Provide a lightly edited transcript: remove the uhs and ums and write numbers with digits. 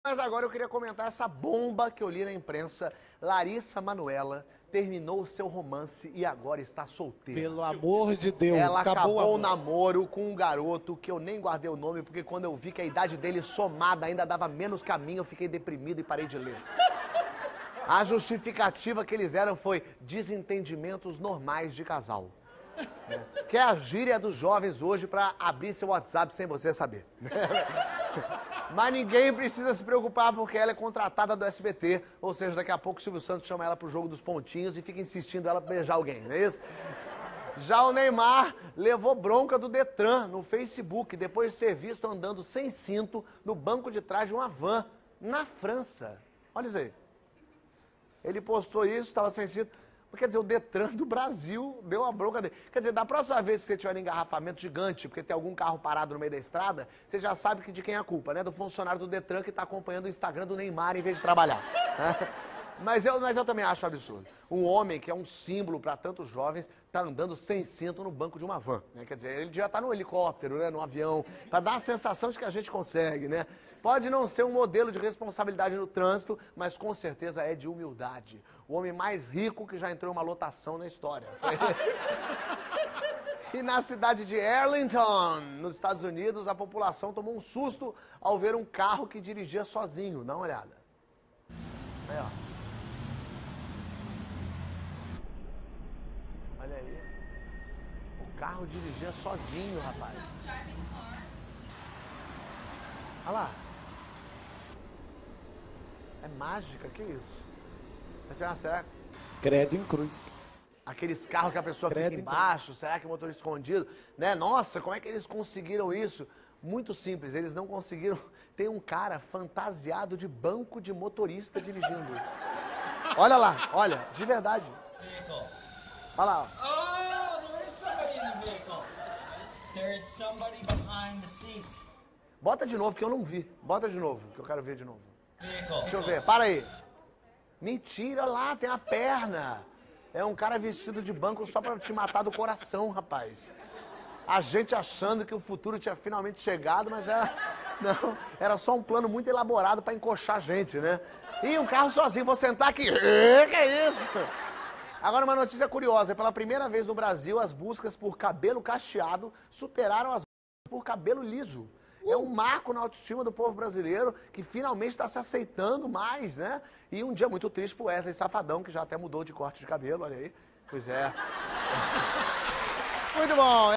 Mas agora eu queria comentar essa bomba que eu li na imprensa. Larissa Manoela terminou o seu romance e agora está solteira. Pelo amor de Deus, ela acabou o namoro. namoro com um garoto que eu nem guardei o nome, porque quando eu vi que a idade dele somada ainda dava menos caminho, eu fiquei deprimido e parei de ler. A justificativa que eles deram foi desentendimentos normais de casal. Que é a gíria dos jovens hoje pra abrir seu WhatsApp sem você saber. Mas ninguém precisa se preocupar porque ela é contratada do SBT, ou seja, daqui a pouco o Silvio Santos chama ela pro jogo dos pontinhos e fica insistindo ela pra beijar alguém, não é isso? Já o Neymar levou bronca do Detran no Facebook depois de ser visto andando sem cinto no banco de trás de uma van na França. Olha isso aí. Ele postou isso, estava sem cinto. Quer dizer, o Detran do Brasil deu a bronca dele. Quer dizer, da próxima vez que você tiver um engarrafamento gigante, porque tem algum carro parado no meio da estrada, você já sabe que de quem é a culpa, né? Do funcionário do Detran que está acompanhando o Instagram do Neymar em vez de trabalhar. Mas eu também acho absurdo. Um homem que é um símbolo para tantos jovens tá andando sem cinto no banco de uma van, né? Quer dizer, ele já tá no helicóptero, né? No avião, para dar a sensação de que a gente consegue, né? Pode não ser um modelo de responsabilidade no trânsito, mas com certeza é de humildade. O homem mais rico que já entrou em uma lotação na história. E na cidade de Arlington, nos Estados Unidos, a população tomou um susto ao ver um carro que dirigia sozinho. Dá uma olhada. Aí, ó. Olha aí. O carro dirigia sozinho, rapaz. Olha lá. É mágica, que isso? Mas será? Credo em cruz. Aqueles carros que a pessoa fica embaixo, será que é motor escondido? Né? Nossa, como é que eles conseguiram isso? Muito simples, eles não conseguiram. Tem um cara fantasiado de banco de motorista dirigindo. Olha lá, olha, de verdade. Olha lá, ó. Oh, there is somebody in the vehicle. There is somebody behind the seat. Bota de novo, que eu não vi. Bota de novo, que eu quero ver de novo. Vehicle. Deixa eu ver, para aí. Mentira, lá, tem a perna. É um cara vestido de banco só pra te matar do coração, rapaz. A gente achando que o futuro tinha finalmente chegado, mas era só um plano muito elaborado pra encoxar a gente, né? E um carro sozinho, vou sentar aqui. Que é isso? Agora uma notícia curiosa. Pela primeira vez no Brasil, as buscas por cabelo cacheado superaram as buscas por cabelo liso. É um marco na autoestima do povo brasileiro que finalmente está se aceitando mais, né? E um dia muito triste pro Wesley Safadão, que já até mudou de corte de cabelo, olha aí. Pois é. Muito bom.